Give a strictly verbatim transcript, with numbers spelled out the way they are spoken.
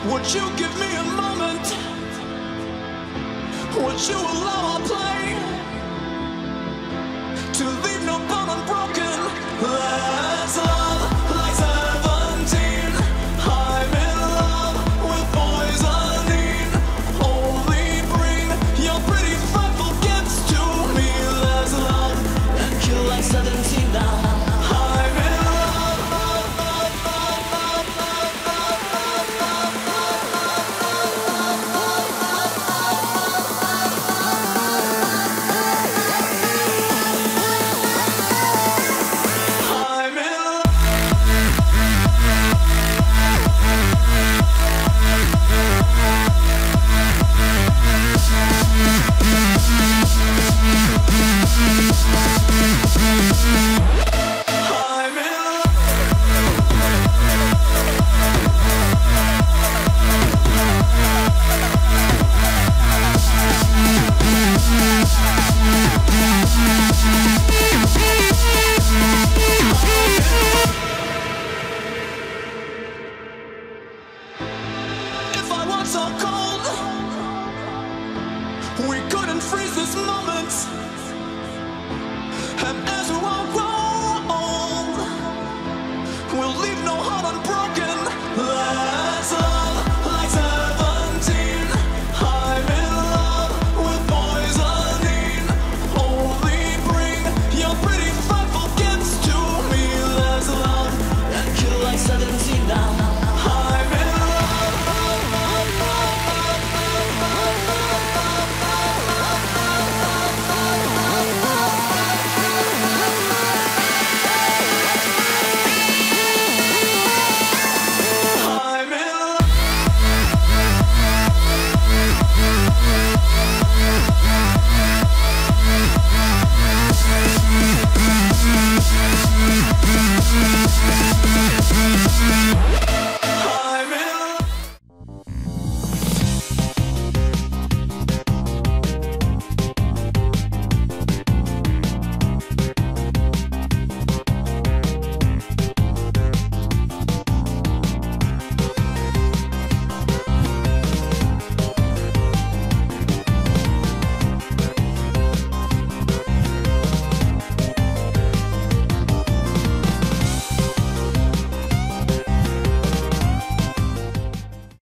Would you give me a moment? Would you allow our play to leave no bone unbroken? Let's love like seventeen. I'm in love with poisoning. Only bring your pretty frightful gifts to me. Let's love and kill like seventeen now. I'm in so cold, we couldn't freeze this moment.